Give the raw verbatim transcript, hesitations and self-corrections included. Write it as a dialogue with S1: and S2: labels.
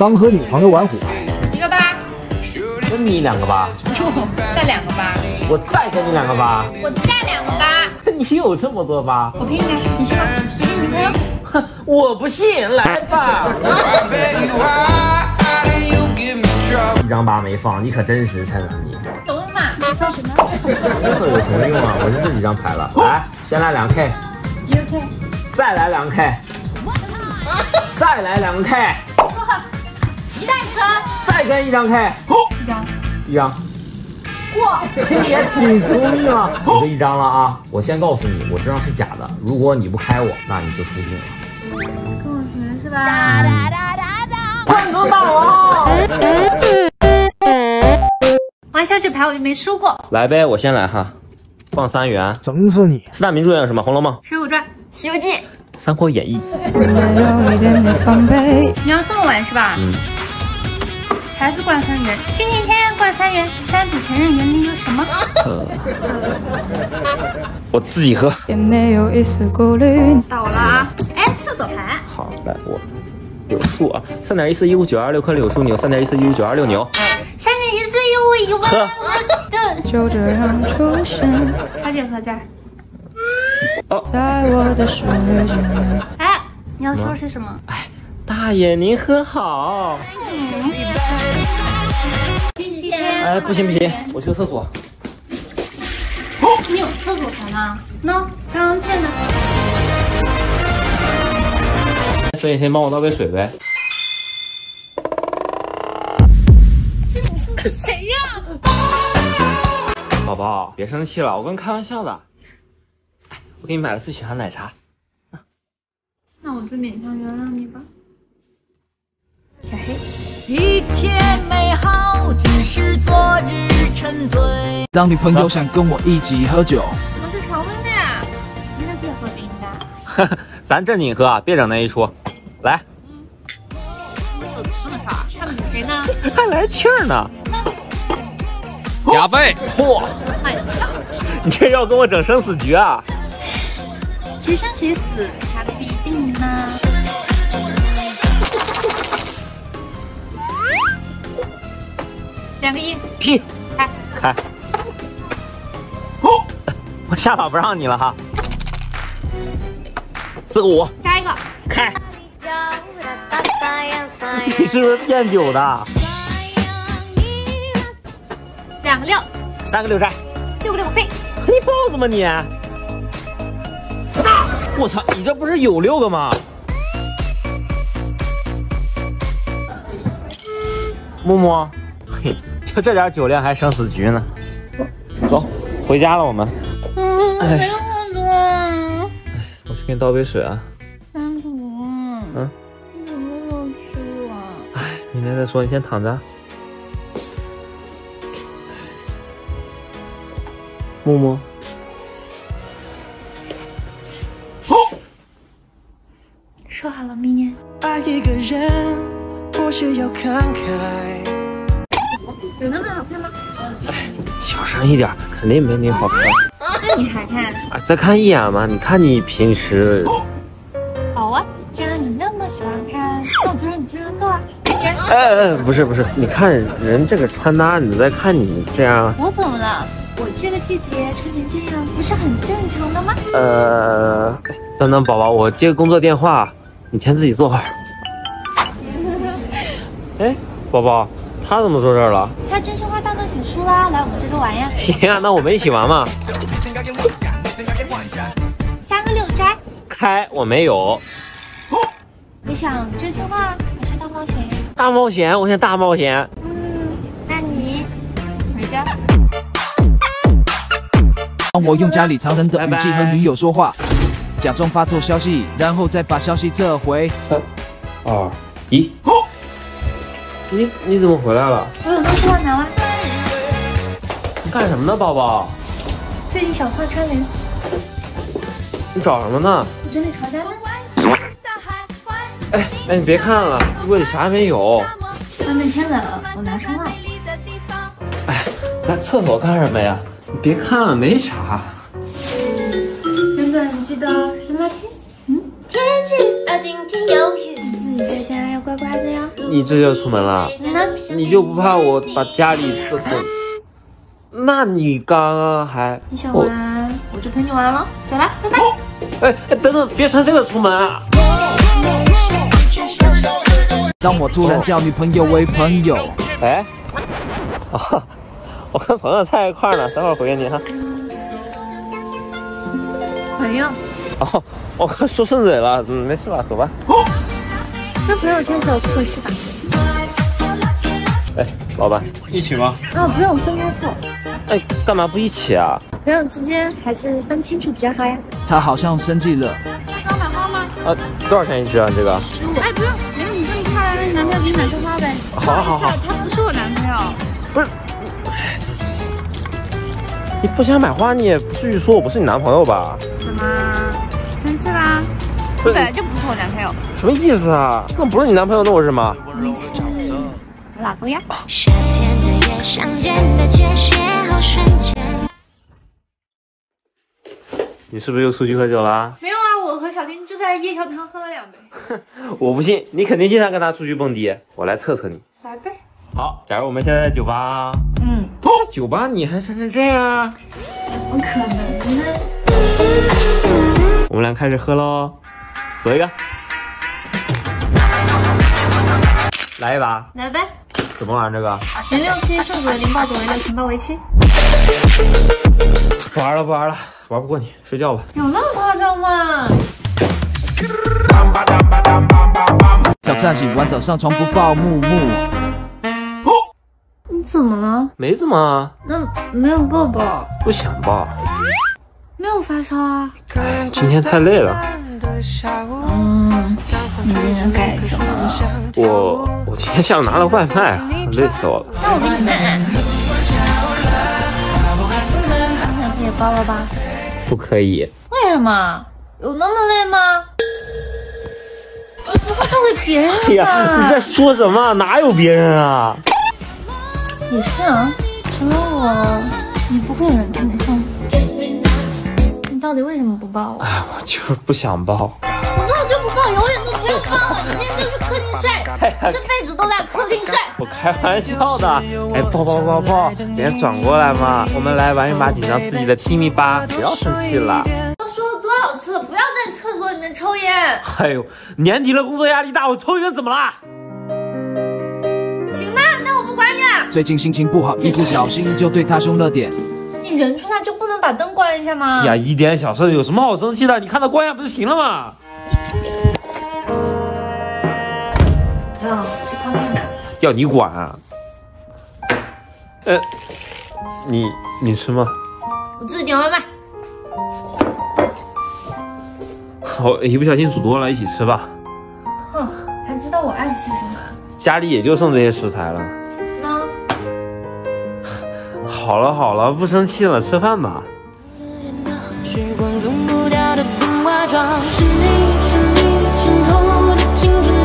S1: 当和女朋友玩虎牌，
S2: 一个八，
S3: 跟你两个八，
S2: 再两个八，
S3: 我再跟你两个八，
S2: 我再两个八，
S3: 你有这么多八？
S2: 我陪你来，你信吗？不信你陪我。
S3: 哼，我不信，来吧。一张八没放，你可真实诚啊你。
S2: 懂了嘛？你放什么？
S3: 这可有什么用啊？我就这几张牌了，来，先来两 K，
S2: 一个 K，
S3: 再来两 K， 再来两 K，
S2: 再跟，
S3: 再跟一张 K，
S2: 一张，
S3: 一张。
S2: 过。
S3: 你也挺聪明啊！我这一张了啊！我先告诉你，我这张是假的。如果你不开我，那你就输定了。
S2: 跟我学是吧？
S3: 判格大王！
S2: 玩小纸牌我就没输过。
S3: 来呗，我先来哈，放三元。
S1: 整死你！
S3: 四大名著有什么？《红楼梦》、《
S2: 水浒传》、《西游记》、《
S3: 三国演义》。
S2: 你要这么玩是吧？
S3: 嗯。
S2: 还是灌三元，星期天灌三元，三组前任原理有什么？
S3: 呃，我自己喝。
S4: 也没有一丝顾虑。
S2: 到我了啊！哎，厕所牌。
S3: 好，来我有数啊，三点一四一五九二六颗柳枢纽，三点一四一五九二六牛。
S2: 三点一四一五一万。
S3: 喝。
S4: 就这样出现。
S2: 超姐何在？
S3: 哦，
S4: 在我的世界。
S2: 哎，你要说是什么？
S3: 哎，大爷您喝好。
S2: 嗯。星期天。
S3: 哎，不行不行，我去厕所。
S2: 你有厕所牌吗？喏，刚刚欠的。
S3: 所以先帮我倒杯水呗。
S2: 是你是谁呀？
S3: 宝宝，别生气了，我跟你开玩笑的。哎，我给你买了自喜欢奶茶。
S2: 那我就勉强原谅你吧。小黑。
S5: 一切美好只是昨日沉醉。
S1: 当女朋友想跟我一起喝酒，
S2: 我是常温的呀，你还可以喝冰的。
S3: 呵呵，咱正经喝啊，别整那一出。来。
S2: 嗯。我这么少，他们谁呢？
S3: 还来气儿呢。加倍！嚯！你这要跟我整生死局啊？
S2: 谁生谁死还不一定呢。两个一，
S3: 屁，
S2: 开
S3: 开。我下把不让你了哈。四个五，
S2: 加一个，
S3: 开。你是不是骗酒的？
S2: 两个六，
S3: 三个六摘，
S2: 六个六个飞。
S3: 你包子吗你？我操，你这不是有六个吗？木木，嘿，就这点酒量还生死局呢。走，回家了我们。
S2: 嗯，
S3: 哎
S2: 没有很多。
S3: 我去给你倒杯水啊。
S2: 三组。
S3: 嗯。
S2: 你怎么没有吃啊？
S3: 哎，明天再说，你先躺着。木木。
S2: 说好了，明年。
S6: 爱一个人，不需要慷慨。
S2: 有那么好看吗？
S3: 哎，小声一点，肯定没你好看。
S2: 那你还看？
S3: 啊，再看一眼嘛。你看你平时。
S2: 好啊，既然你那么喜欢看，那我就让你看个够啊。
S3: 哎哎，不是不是，你看人这个穿搭，你再看你这样。
S2: 我怎么了？我这个季节穿成这样，不是很正常的吗？
S3: 呃，等等，宝宝，我接个工作电话，你先自己坐会儿。哎，宝宝，他怎么坐这儿了？
S2: 他真心话大冒险输啦，来我们这周玩呀。
S3: 行啊，那我们一起玩嘛。
S2: 三个六摘。
S3: 开，我没有。
S2: 你想真心话还是大冒险呀？
S3: 大冒险，我想大冒险。
S2: 嗯，那你回家。
S1: 当我用家里藏人的语气和女友说话，假装发错消息，然后再把消息撤回。
S3: 三、二、一。你你怎么回来了？
S2: 我有东西要拿了。
S3: 干什么呢，宝宝？
S2: 最近小号串联。
S3: 你找什么呢？
S2: 我整理床单呢。
S3: 哎哎，你别看了，柜里啥也没有。
S2: 外面天冷，我拿上了。
S3: 哎，来厕所干什么呀？你别看了，没啥。
S2: 原本记得扔垃圾。嗯。
S5: 天气啊，今天有雨。
S2: 自己在家要乖乖的呀。
S3: 你这就出门了？
S2: 你呢？
S3: 你就不怕我把家里伺候？那你刚刚还……
S2: 你想玩，我, 我就陪你玩了。走了，拜拜。
S3: 哎哎，等等，别穿这个出门啊！
S1: 当我突然叫女朋友为朋友，
S3: 哎，啊，我跟朋友在一块儿呢，等会儿回给你哈。
S2: 朋友。
S3: 哦，我说顺嘴了，嗯，没事吧，走吧。
S2: 跟朋友牵手不合适吧？
S3: 哎，老板，一起吗？
S2: 哦，不用，分开付。
S3: 哎，干嘛不一起啊？
S2: 朋友之间还是分清楚比较好呀。
S1: 他好像生气了。
S2: 刚买花吗？
S3: 啊，多少钱一支啊？这个？
S2: 十五。哎，不用，没有你这么漂亮，让你男朋友给你买束花呗。
S3: 好好好。
S2: 他不是我男朋友。
S3: 不是。你不想买花，你也不至于说我不是你男朋友吧？
S2: 怎么？生气啦？你本来就不是我男朋友。
S3: 什么意思啊？那不是你男朋友，那我是什么？
S2: 你是我老公呀。
S7: 夏天的夜，相见的界限好瞬间。
S3: 你是不是又出去喝酒啦？
S2: 没有啊，我和小丁就在夜宵摊喝了两杯。
S3: 我不信，你肯定经常跟他出去蹦迪，我来测测你。
S2: 来呗。
S3: 好，假如我们现在在酒吧，
S2: 嗯，
S3: 在酒吧你还穿成这样啊？
S2: 不可能呢。
S3: 我们俩开始喝喽，走一个，来一把，
S2: 来呗。
S3: 怎么玩这个？
S2: 零六七胜者零报九为六，情报为七。
S3: 不玩了，不玩了，玩不过你，睡觉吧。
S2: 有那么夸张吗？
S1: 挑战洗完澡上床不抱木木。
S2: 你怎么了？
S3: 没怎么啊。
S2: 那没有抱抱？
S3: 不想抱。
S2: 没有发烧啊。
S3: 哎，今天太累了。
S2: 嗯，你今天干什么了？
S3: 我我今天下午拿了外卖，累死我了。
S2: 那我给你拿。你想也包了吧？
S3: 不可以。
S2: 为什么？有那么累吗？不会送给别人吧？
S3: 哎呀，你在说什么？哪有别人啊？
S2: 也是啊，除了我，也不会有人看得上你。你到底为什么不抱我？
S3: 哎，我就是不想抱。
S2: 我说我就不抱，永远都不要抱。今天就是客厅睡，这辈子都在客厅睡。
S3: 我开玩笑的。哎，抱抱抱抱，脸转过来嘛，我们来玩一把紧张刺激的亲密吧，不要生气了。
S2: 都说了多少次了，不要在厕所里面抽烟。
S3: 哎呦，年底了，工作压力大，我抽一根怎么啦？
S2: 行吧，那我不管你了。
S1: 最近心情不好，一不小心就对他凶了点。
S2: 你人出来就不能把灯关一下吗？
S3: 呀，一点小事有什么好生气的？你看他关一下不就行了吗？
S2: 朋友，吃泡面的。
S3: 要你管啊？呃，你你吃吗？
S2: 我自己点外卖。
S3: 我一不小心煮多了，一起吃吧。
S2: 哼，还知道我爱吃什么？
S3: 家里也就剩这些食材了。
S2: 那
S3: 好了好了，不生气了，吃饭吧。
S7: 时光冲不掉的风化妆，是你是你渗透的青春